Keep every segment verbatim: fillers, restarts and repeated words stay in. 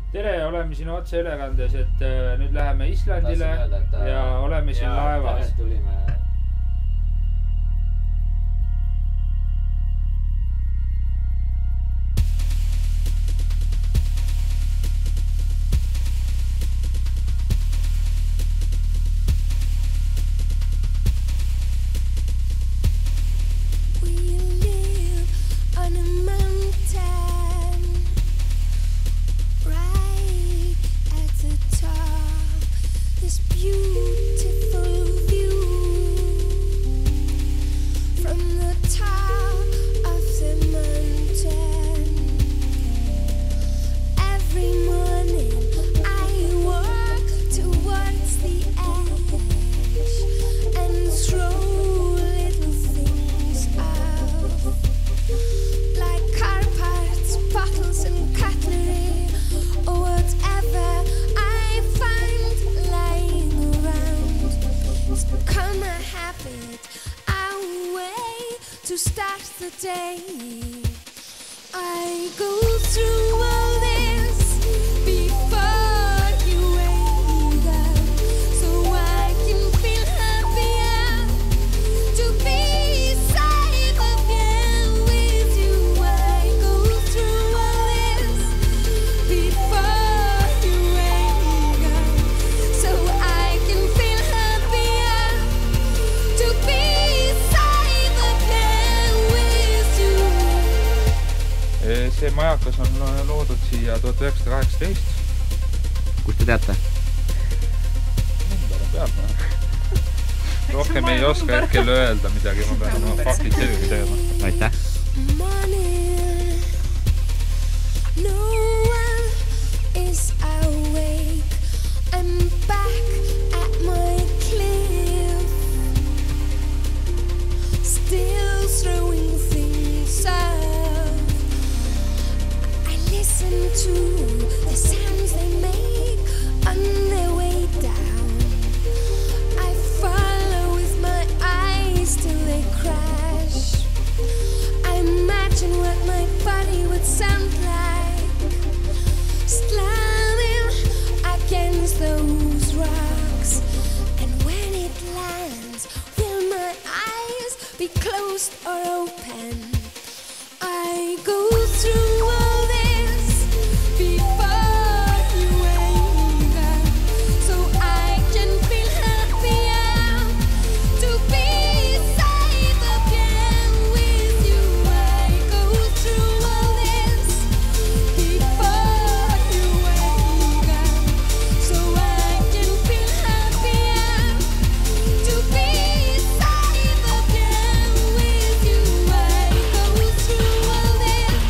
tere, oleme siin otse ülekandes, et nüüd läheme Islandile öelda, et, ja oleme siin ja, laevas. Tulime. See majakas on loodud siia tuhat üheksasada kaheksateist. Kust te teate? Number on peal. Rohkem ei oska hetkel öelda midagi, ma pean oma faktid selgi tegema. Aitäh! To the sounds they make on their way down. I follow with my eyes till they crash. I imagine what my body would sound like, slamming against those rocks. And when it lands, will my eyes be closed or open? I go through all this before you wake up, so I can feel happier to be safe again with you. I go through all this before you wake up, so I can feel happier to be safe again with you. I go through all this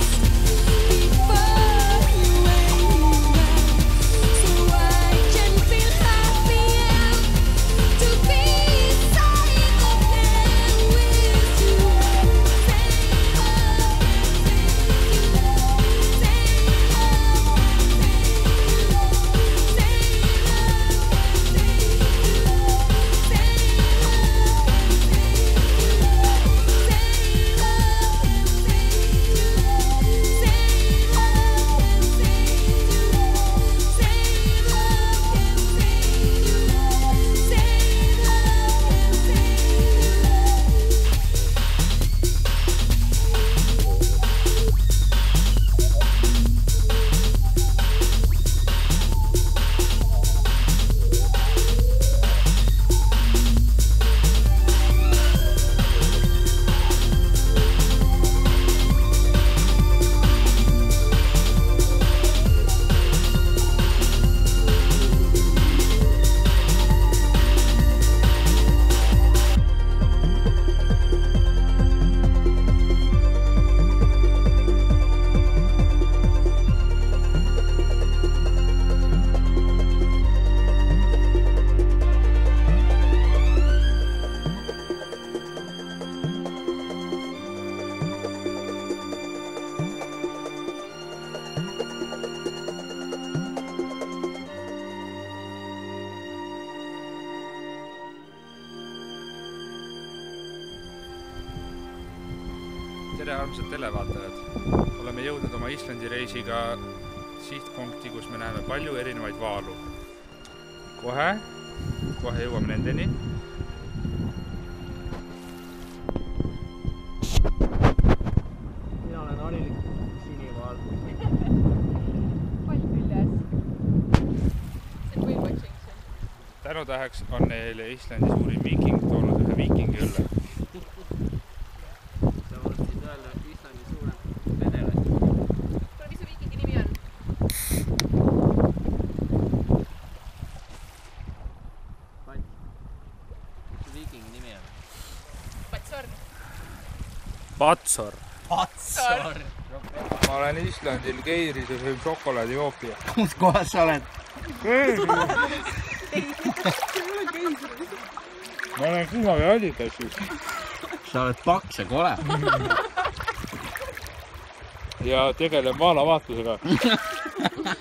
before you wake up, so I can feel happier to be safe again with you. Tere armsad televaatajad! Oleme jõudnud oma Islandi reisiga sihtpunkti, kus me näeme palju erinevaid vaalu. Kohe, kohe jõuame nendeni. Mina olen harilik sinivaal. Pall küljes. See on whale-watching. Tänutäheks on neile Islandi suurim viiking toonud ühe viikingi õlle. Sa võtsid öelda Islandi suurem venelasi. Kuule, mis su viikingi nimi on? Pat. Mis su viikingi nimi on? Patsor. Patsor. Patsor! Ma olen Islandil Keiris ja sööb šokolaadijooki. Kus kohas sa oled? Ma olen kunagi Adidasis. Sa oled paks ja kole. Ja tegelen maalavaatusega.